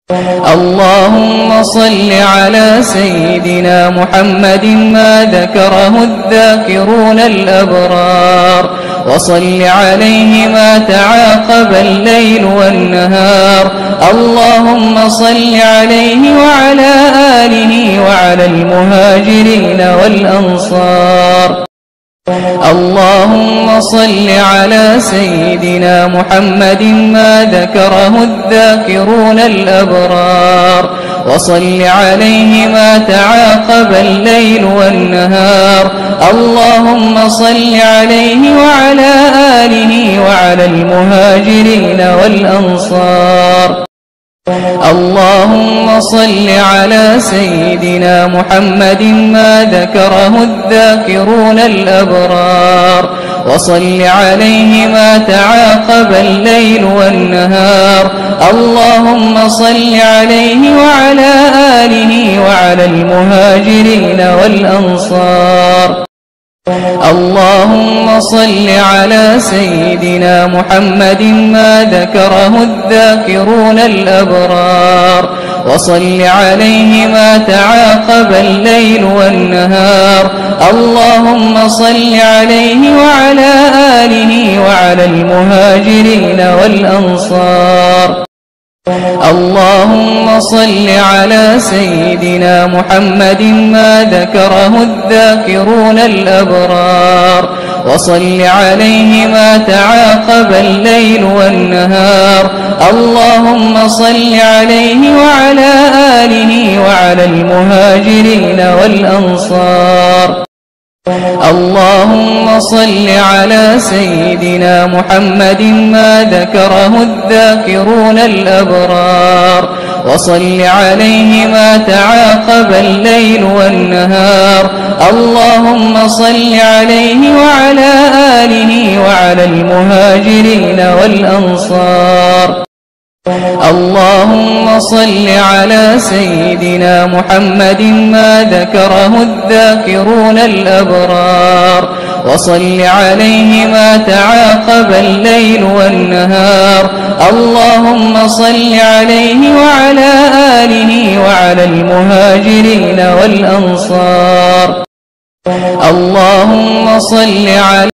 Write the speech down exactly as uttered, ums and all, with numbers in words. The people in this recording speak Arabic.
اللهم صل على سيدنا محمد ما ذكره الذاكرون الأبرار، وصل عليه ما تعاقب الليل والنهار. اللهم صل عليه وعلى آله وعلى المهاجرين والأنصار. اللهم صل على سيدنا محمد ما ذكره الذاكرون الأبرار، وصل عليه ما تعاقب الليل والنهار. اللهم صل عليه وعلى آله وعلى المهاجرين والأنصار. اللهم صل على سيدنا محمد ما ذكره الذاكرون الأبرار، وصل عليه ما تعاقب الليل والنهار. اللهم صل عليه وعلى آله وعلى المهاجرين والأنصار. اللهم صل على سيدنا محمد ما ذكره الذاكرون الأبرار، وصل عليه ما تعاقب الليل والنهار. اللهم صل عليه وعلى آله وعلى المهاجرين والأنصار. اللهم صل على سيدنا محمد ما ذكره الذاكرون الأبرار، وصل عليه ما تعاقب الليل والنهار. اللهم صل عليه وعلى آله وعلى المهاجرين والأنصار. اللهم صل على سيدنا محمد ما ذكره الذاكرون الأبرار، وصل عليه ما تعاقب الليل والنهار. اللهم صل عليه وعلى آله وعلى المهاجرين والأنصار. اللهم صل على سيدنا محمد ما ذكره الذاكرون الأبرار، وصل عليه ما تعاقب الليل والنهار. اللهم صل عليه وعلى آله وعلى المهاجرين والأنصار. اللهم صل على